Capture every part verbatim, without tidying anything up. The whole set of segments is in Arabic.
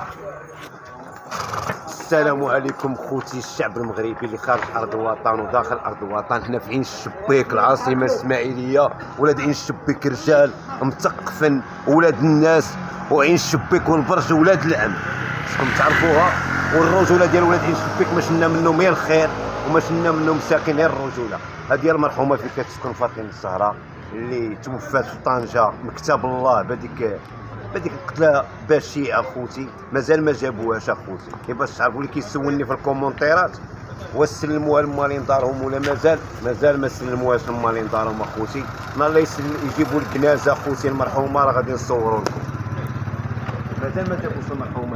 السلام عليكم خوتي الشعب المغربي اللي خارج ارض الوطن وداخل ارض الوطن. حنا في عين الشبيك العاصمه الاسماعيليه، ولاد عين الشبيك رجال مثقفين ولاد الناس، وعين الشبيك والبرج ولاد العم خصكم تعرفوها. والرجوله ديال ولاد عين الشبيك ما شلنا منهم غير الخير وما شلنا منهم ساكن غير الرجوله. هذه المرحومه في كتسكن فاطمه الزهراء اللي توفات في طنجه مكتب الله بهذيك بديك القتله بشعه اخوتي، مازال ما جابوهاش اخوتي. كي باش تعرفوا اللي كيسولني في الكومونتيرات واش سلموها لمالين دارهم ولا مازال مازال ما سلموهاش لمالين دارهم اخوتي. نهار اللي يجيبوا الجنازه اخوتي المرحومه راه غادي نصوروا لكم. مازال ما جابوش المرحومه،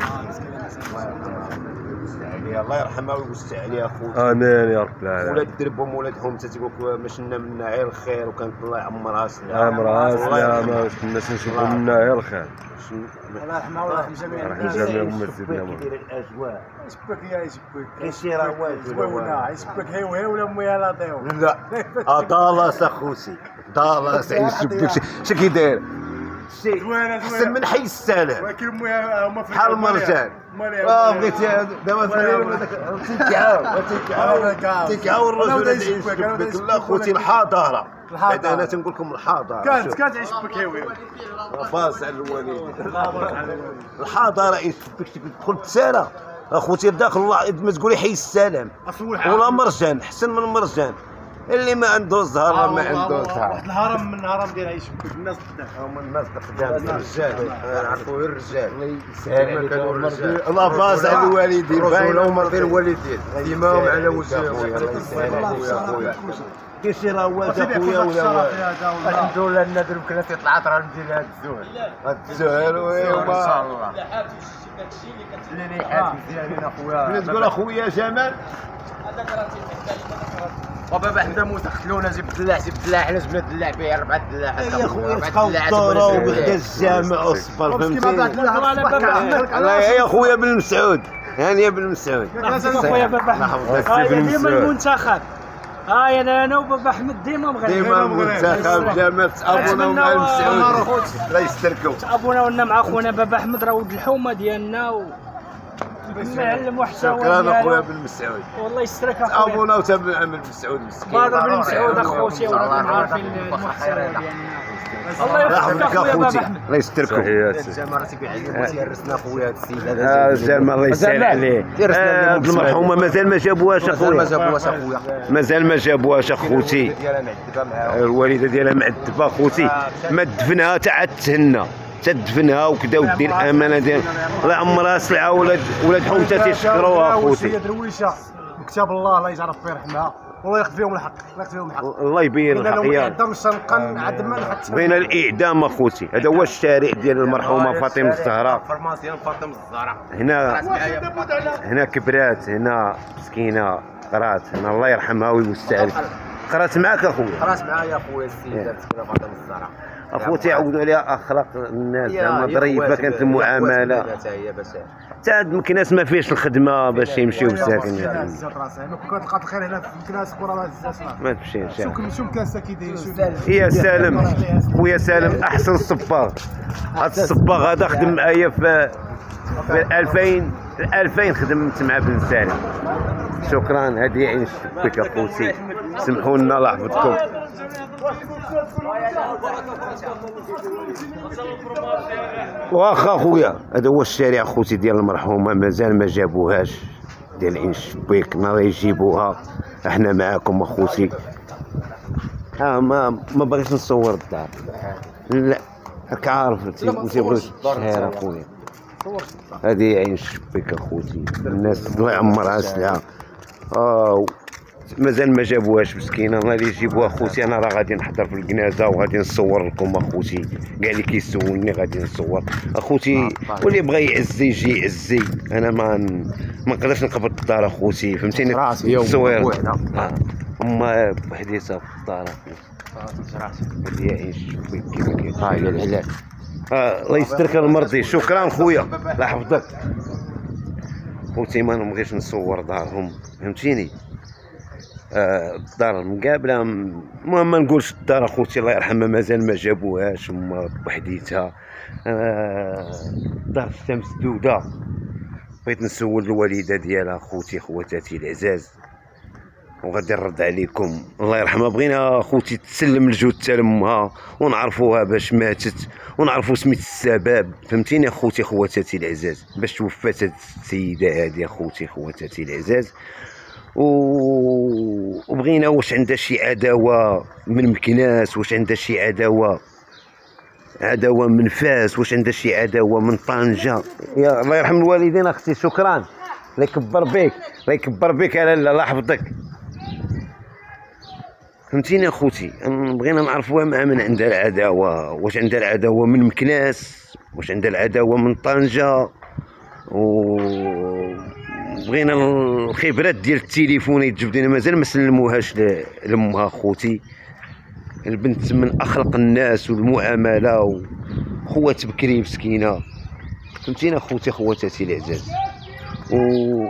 الله يرحمها ويوسع عليها اخوتي. امين يا رب العالمين. ولاد دربهم ولاد حومتها تيقول لك ما شلنا منها غير الخير، وكانت الله يعمرها سلامه. عمرها سلامه الناس نشوفوا منها غير الخير. الله يرحمها ويرحم جميع الناس. جميع مسجدنا كيدير الاجواء. يسبك يا يسبك كاين شي راه واجد زوينه يسبك هي وهي ولا امي لا طيو. لا اطالاس اخوتي طالاس عين الشبيك. شي كيداير شي احسن من حي السلام، ولكن امها هما في بحال المرجان. اه بغيتي دابا تيكعاو تيكعاو تيكعاو الرجل عين الشبيك. لا خوتي الحضاره، بعد انا تنقول لكم الحضاره كانت كانت عين الشبيك هي وهي باص على الوالد. الحضاره عين الشبيك تدخل تسالى اخوتي داخل الله ما تقولي حي السلام ولا مرجان احسن من المرجان. اللي ما عنده الزهر راه ما عنده الزهر. واحد الهرم من الهرم ديال عين الشبيك الناس قدام هما الناس قدام الرجال نعرفوا غير الرجال. الله يسهل عليك الرجال. الله باز على الوالدين باين هما غير الوالدين ديماهم على وجههم. الله يسهل عليك يا خويا. كاين شي راه واجد اخويا ولا الحمد لله النادر يمكن تطلع راه ندير هاد الزهر هاد الزهر ويما ان شاء الله اللي ريحات مزيانين اخويا. فين تقول اخويا جمال وبابا حنا موت قتلونا جيب الدلاع جيب الدلاع حنا جبنا الدلاع فيه اربعه الدلاع يا خويا تبقاو الدورة وبحدا الجامع وصبر فهمتيني. الله يا خويا بن مسعود هانيه بن مسعود. خويا بابا احمد ديما المنتخب. هاي انا انا وبابا احمد ديما مغرب ديما المنتخب جامع تابونا مع المسعود. الله يستركم تابونا ولنا مع خونا بابا احمد راه ولد الحومه ديالنا و معلم وحشه. شكرا اخويا بن مسعود والله يسترك اخويا. ابونا وتابع بن مسعود مسكين. بدر بن مسعود اخوتي وراكم عارفين المحسن ديالنا. الله يحفظك اخويا بابا احمد. الله يستركم. الجماعه تيرسنا خويا هذا السيد هذا. اه الجامع الله يسهل عليه. هاد المرحومه مازال ما جابوهاش اخويا. مازال ما جابوهاش اخويا. مازال ما جابوهاش اخوتي. الوالده ديالها معذبه اخوتي، ما دفنها تا عاد تهنى تدفنها وكذا ودير الامانه ديال الله يعمرها سلعه. ولاد ولاد حومتها تيشكروها اخوتي. هي درويشه وكتاب الله الله يجعل في يرحمها والله ياخذ فيهم الحق الله ياخذ فيهم الحق. الله يبين الحق يا الاعدام الشنقن عاد ما نحط بين الاعدام اخوتي. هذا هو الشارع ديال المرحومه فاطمه الزهراء. فرماسيون فاطمه الزهراء هنا هنا كبرات هنا مسكينه قرات هنا الله يرحمها ويوسع عليك. قرات معاك اخويا؟ قرات معايا اخويا السيده فاطمه الزهراء. اخوتي يعودوا عليها اخلاق الناس زعما ظريفه كانت المعامله. حتى يمكن ناس ما فيش الخدمه باش يمشيو ساكنين. ما كنت تلقى الخير هنا في الكلاس كره ما تمشيش. شوف شوف كان ساكنين يا سالم خويا سالم احسن صباغ. هذا الصباغ هذا خدم معايا في في ألفين ألفين خدمت مع بن سالم. شكرا. هذه عين الشبيك اخوتي، سمحوا لنا الله يحفظكم. واخا خويا هذا هو الشارع اخوتي ديال المرحومه مازال ما جابوهاش ديال عين الشبيك. نهار يجيبوها احنا معاكم اخوتي. ها ما ما بغيتش نصور الدار. لا راك عارف تيبغيو الشهر اخويا. هذه عين الشبيك اخوتي. الناس الله يعمرها سلعه. اه مازال ما جابوهاش مسكينه. نهار اللي يجيبوها اخوتي انا راه غادي نحضر في الجنازه وغادي نصور لكم اخوتي. كاع اللي كيسولني غادي نصور اخوتي. واللي بغى يعزي يجي يعزي. انا ما ما نقدرش نقبض الدار اخوتي فهمتيني. التصوير اما بحديثه في الدار هذه عين الشبيك كيما كاين. ها هي العلاج. اه الله يسترك المرضي. شكرا خويا الله يحفظك خوتي. ما نبغيش نصور دارهم فهمتيني. الدار المقابله المهم ما نقولش الدار اخوتي الله يرحمها مازال ما جابوهاش هما بوحديتها. الدار الشمس مسدوده بغيت نسول الوالده ديالها خوتي خواتاتي العزاز، وغادي نرد عليكم. الله يرحمها، بغينا خوتي تسلم الجثه لامها ونعرفوها باش ماتت، ونعرفوا سميت السبب، فهمتيني اخوتي خواتاتي العزاز، باش توفات هاد السيده هادي اخوتي خواتاتي العزاز. و... وبغينا واش عندها شي عداوه من مكناس، واش عندها شي عداوه عداوه من فاس، واش عندها شي عداوه من طنجه. يا الله يرحم الوالدين اختي، شكرا، الله يكبر بك، الله يكبر بك يا لاله، الله يحفظك. فهمتيني اخوتي، بغينا نعرفوها مع من عندها العداوه، واش عندها العداوه من مكناس، واش عندها العداوه من طنجه. و بغينا الخبرات ديال التليفون يتجبدوا، مازال ما سلموهاش لامها خوتي. البنت من اخلق الناس والمعامله، وخوات بكري مسكينه، فهمتينا خوتي خواتاتي العزاز. و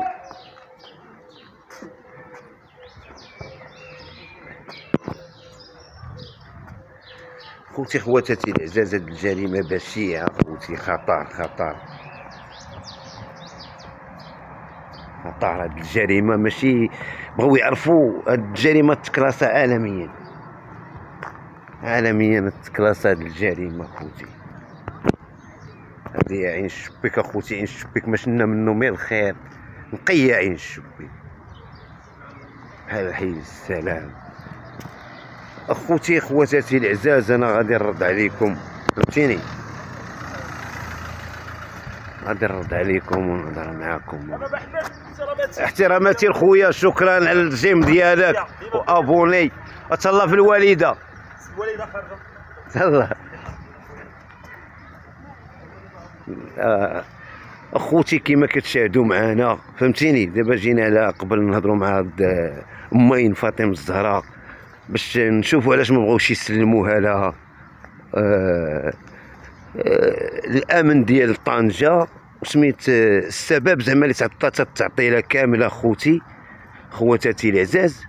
خوتي خواتاتي العزاز، هاد الجريمه بشعه خوتي، خطر خطر خطر. هاد الجريمه ماشي بغاو يعرفوا، هاد الجريمه تكلاسا عالميا عالميا، تكلاسا هاد الجريمه خوتي. هادي عين الشبيك اخوتي، عين الشبيك ما شلنا منه مية الخير، نقيا عين الشبيك بحال حي السلام. اخوتي خواتاتي العزاز، انا غادي نرد عليكم، فهمتيني، غادي نرد عليكم ونهضر معاكم. احتراماتي لخويا، شكرا على الجيم ديالك وابوني. اتهلا في الوالده، الوالده خارجه تهلا. آه. اخوتي كيما كتشاهدوا معنا، فهمتيني، دابا جينا على قبل نهضروا مع هاد امين فاطمه الزهراء باش نشوفوا علاش ما بغاوش يسلموها لها. آه آه الامن ديال طنجه وسميت آه السبب زعما اللي تعطات تعطي لها كامله خوتي خواتاتي العزاز.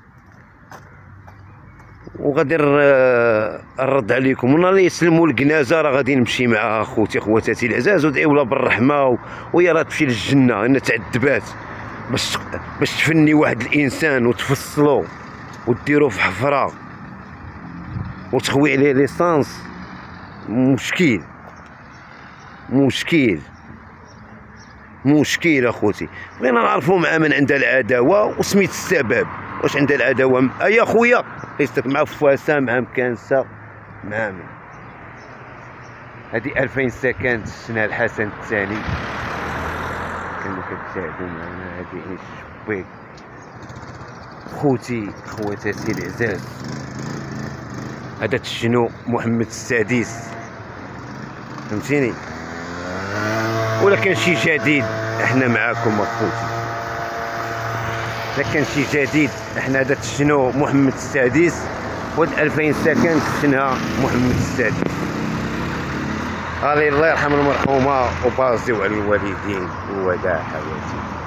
وغادي نرد عليكم، ونهار اللي يسلموا الكنازه راه غادي نمشي معها خوتي خواتاتي العزاز، ودعيو لها بالرحمه، وهي راه تمشي للجنه، ان تعذبات باش باش تفني واحد الانسان وتفصلو وديرو في حفره وتخوي عليه ليسانس. مشكل مشكل مشكل اخوتي. بغينا نعرفوا مع من عندها العداوه وسميت السبب، واش عندها العداوه ايا خويا قيستك مع فواسه مع مكانسه مع من هادي ألفين سكن السنه الحسن الثاني. كانوا كتشاهدوا معنا هادي عين الشبيك خوتي خواتاتي العزاز. هذا تشنو محمد السادس، فهمتيني، ولا كان شي جديد احنا معاكم اخوتي. اذا كان شي جديد احنا هذا تشنو محمد السادس، وهاد ألفين ساكن تشنها محمد السادس. الله يرحم المرحومه وبازيو على الوالدين، ووداع حياتي.